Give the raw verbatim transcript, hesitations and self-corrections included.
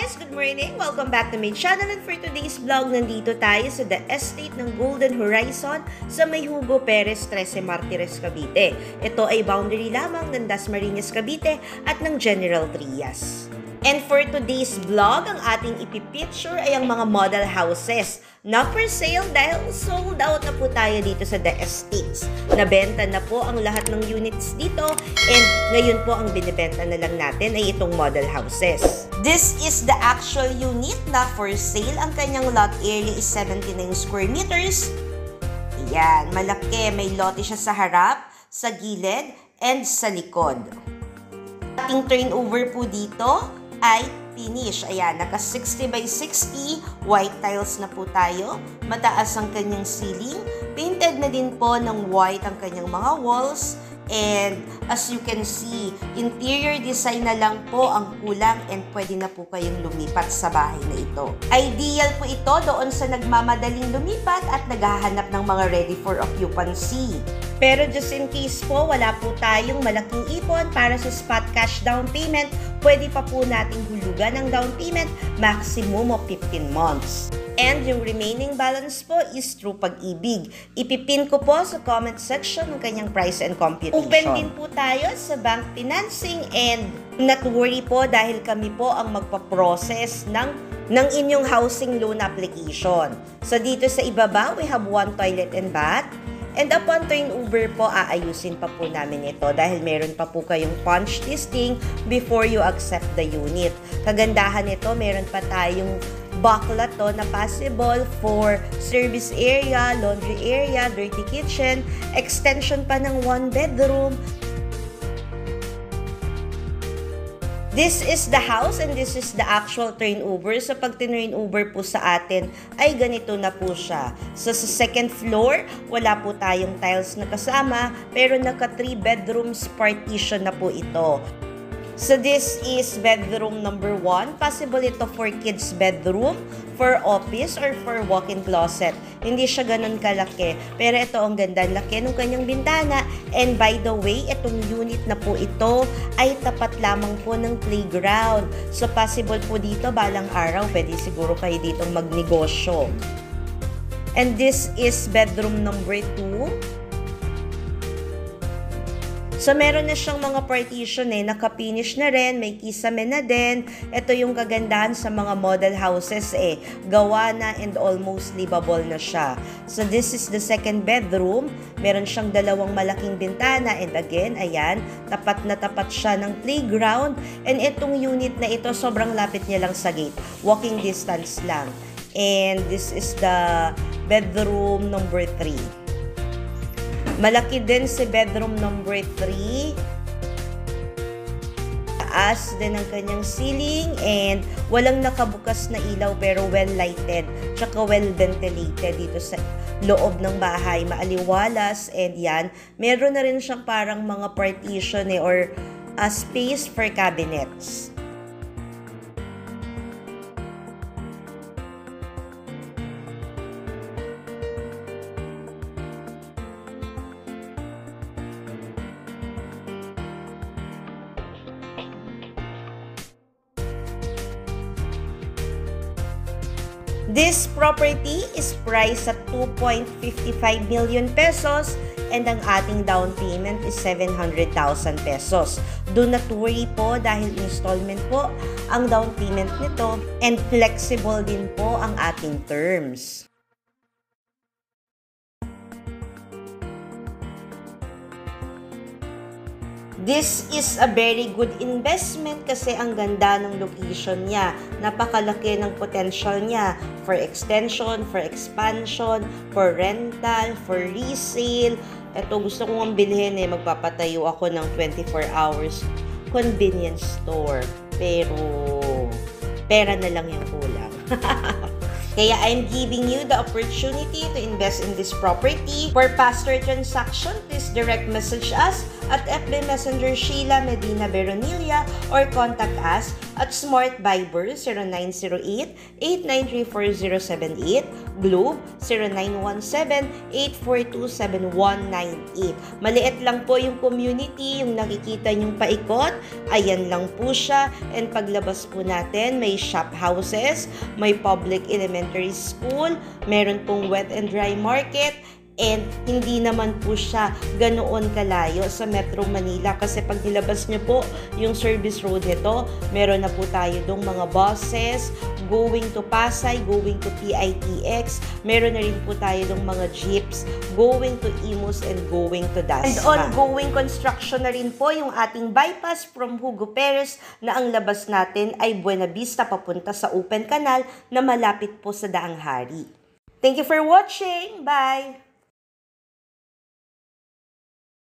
guys! Good morning! Welcome back to my channel, and for today's vlog, nandito tayo sa the estate ng Golden Horizon sa may Hugo Perez, trese Martires, Cavite. Ito ay boundary lamang ng Dasmariñas, Cavite at ng General Trias. And for today's vlog, ang ating ipipicture ay ang mga model houses na for sale dahil sold out na po tayo dito sa The Estates. Nabenta na po ang lahat ng units dito and ngayon po ang binibenta na lang natin ay itong model houses. This is the actual unit na for sale. Ang kanyang lot area is seventy-nine square meters. Ayan, malaki. May lote siya sa harap, sa gilid, and sa likod. Ating turnover po dito ay finish. Ayan, naka sixty by sixty, white tiles na po tayo. Mataas ang kanyang ceiling. Painted na din po ng white ang kanyang mga walls. And as you can see, interior design na lang po ang kulang and pwede na po kayong lumipat sa bahay na ito. Ideal po ito doon sa nagmamadaling lumipat at naghahanap ng mga ready for occupancy. Pero just in case po, wala po tayong malaking ipon para sa spot cash down payment, pwede pa po nating hulugan ang down payment maximum of fifteen months. And yung remaining balance po is through Pag-ibig. Ipipin ko po sa comment section ng kanyang price and computation. Open din po tayo sa bank financing and not worry po dahil kami po ang magpa-process ng, ng inyong housing loan application. So dito sa ibaba, we have one toilet and bath. And upon turnover po, aayusin pa po namin ito dahil meron pa po kayong punch listing before you accept the unit. Kagandahan nito, meron pa tayong bakla to na possible for service area, laundry area, dirty kitchen, extension pa ng one bedroom. This is the house and this is the actual turnover. So pag turnover po sa atin ay ganito na po siya. So sa second floor, wala po tayong tiles na kasama pero naka three bedrooms partition na po ito. So this is bedroom number one. Possible ito for kids bedroom, for office, or for walk-in closet. Hindi siya ganun kalaki. Pero ito ang ganda, laki ng kanyang bintana. And by the way, itong unit na po ito ay tapat lamang po ng playground. So possible po dito, balang araw, pwede siguro kayo dito magnegosyo. And this is bedroom number two. So, meron na siyang mga partition eh, naka-finish na rin, may kisame na din. Ito yung kagandahan sa mga model houses eh, gawa na and almost livable na siya. So, this is the second bedroom. Meron siyang dalawang malaking bintana and again, ayan, tapat na tapat siya ng playground. And itong unit na ito, sobrang lapit niya lang sa gate. Walking distance lang. And this is the bedroom number three. Malaki din si bedroom number three. Taas din ang kanyang ceiling and walang nakabukas na ilaw pero well lighted. Tsaka well ventilated dito sa loob ng bahay. Maaliwalas and yan. Meron na rin siyang parang mga partition eh, or a space for cabinets. This property is priced at two point five five million pesos and ang ating down payment is seven hundred thousand pesos. Do not worry po dahil installment po ang down payment nito and flexible din po ang ating terms. This is a very good investment kasi ang ganda ng location niya. Napakalaki ng potential niya for extension, for expansion, for rental, for resale. Ito gusto kong bilhin eh. Magpapatayo ako ng twenty-four hours convenience store. Pero pera na lang yung kulang. Kaya I'm giving you the opportunity to invest in this property. For faster transaction, please direct message us at F B Messenger Sheila Medina Veronilla or contact us At Smart Viber zero nine zero eight, eight nine three four zero seven eight, Globe zero nine one seven, eight four two seven one nine eight. Maliit lang po yung community, yung nakikita nyong paikot, ayan lang po siya. And paglabas po natin, may shop houses, may public elementary school, meron pong wet and dry market, and hindi naman po siya ganoon kalayo sa Metro Manila kasi pag nilabas niyo po yung service road nito, meron na po tayo dong mga buses going to Pasay, going to P I T X, meron na rin po tayo dong mga jeeps going to Imus and going to Dasma. And ongoing construction na rin po yung ating bypass from Hugo Perez na ang labas natin ay Buena Vista papunta sa Open Canal na malapit po sa Daang Hari. Thank you for watching! Bye!